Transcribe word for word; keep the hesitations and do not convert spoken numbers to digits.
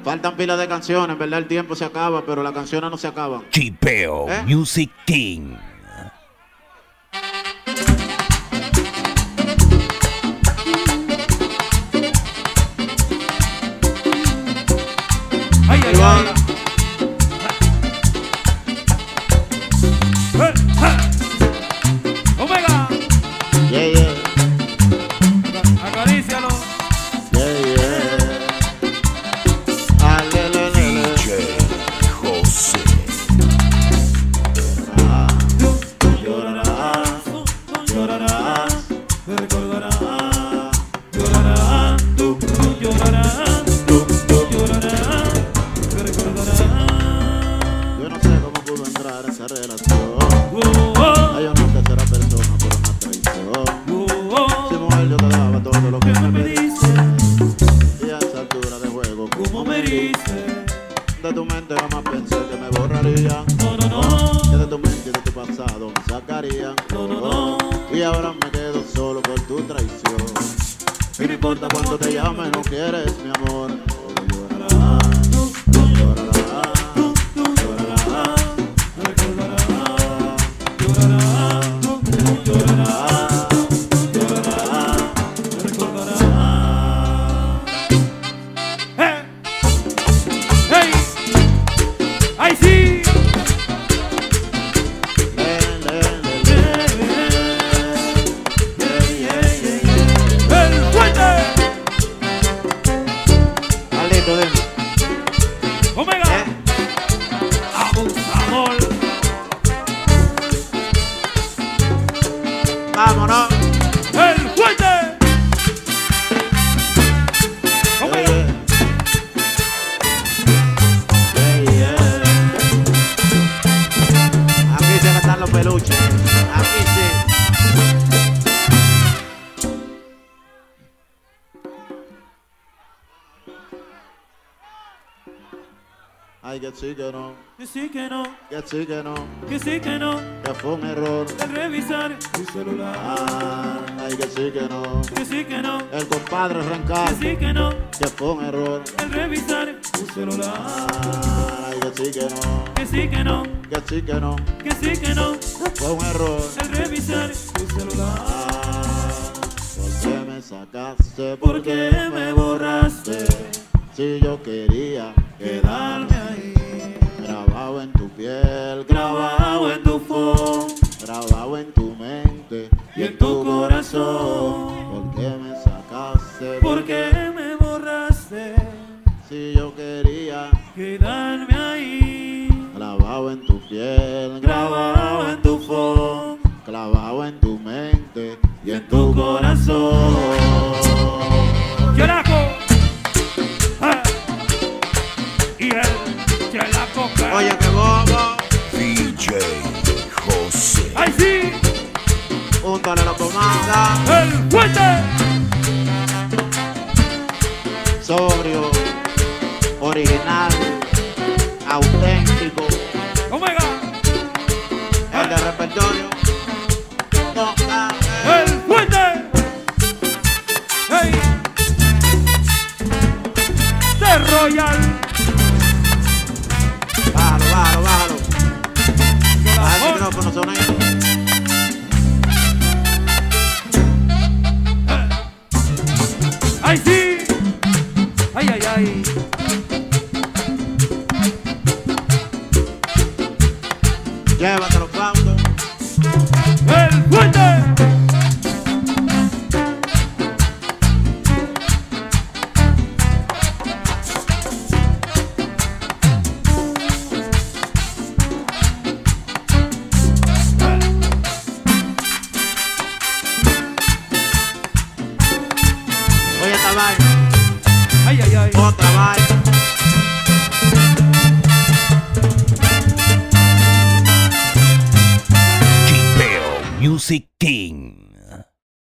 Faltan pilas de canciones, ¿verdad? El tiempo se acaba, pero las canciones no se acaban. Chipeo ¿Eh? Music King. Ay, ay, ay. Eh, eh. Omega. Yeah, yeah. Acarícialo. Yeah, yeah. Alelelele. D J José. Llorarás, llorarás, Me recordarás. Llorarás. Tú, tú llorarás. tú, tú. Llorarás. Me recordarás. Yo no sé cómo pudo entrar esa relación. Oh, oh, Ay, yo no te será persona por una traición. oh, oh. Si mujer yo te daba todo lo que ¿Qué me me pediste. pediste? Y a esa altura de juego, ¿Cómo me heriste? de tu mente jamás pensé que me borrarían. No, no, no. Que de tu mente y de tu pasado me sacarían. No, no, no. Y ahora me quedo solo por tu traición. Y no importa cuánto te llame, no quieres mi amor. Llorarás, llorarás, llorarás, Me recordarás. Llorarás. llorarás, Llorarás. Me recordarás. ¡Eh! ¡Hey! ¡Ay, sí! le, le, le, le. ¡El fuerte! Alito, dime. ¡Omega! ¿Eh? ¡Abusador! Vámonos. ¡El fuerte! ¡Omega! Yeah, yeah. Aquí se gastan los peluches. Aquí sí. Ay, que sí que no, Que sí que no, que sí que no, que sí que no, que fue un error. de revisar tu celular. Ah, ay, que sí que no, Que sí que no, el compadre que Rencar, sí que no, que fue un error. de revisar tu celular. Ah, ay, que sí que no, Que sí que no, que sí que no, que sí que no, fue un error. de revisar tu celular. Ah, ¿por qué me sacaste? ¿Por qué me borraste? Si yo quería Quedarme ahí, grabado en tu piel, grabado en tu phone grabado en tu mente y en tu corazón. ¿Por qué me sacaste? ¿Por qué me borraste? Si yo quería Quedarme ahí, grabado en tu piel, grabado en tu phone clavado en tu mente y en tu corazón. ¡Chelaco! ¡Ah! Y el chelaco que... Oye, que bobo, D J José. ¡Ay, sí! úntale la comanda, ¡El fuerte! sobrio, original, auténtico, ¡Omega! el de repertorio. No, ah, ¡El fuerte! ¡Hey! ¡The Royal! bájalo, bájalo, bájalo. Baja el ¡Chelaco! micrófono, sonido. ¡Ay, sí! ¡Ay, ay, ay! Llévatelo, Fausto. ¡El fuerte! Oye, esta vaina, ¡Ay, ay, ay! otra vaina. Chipeo Music King.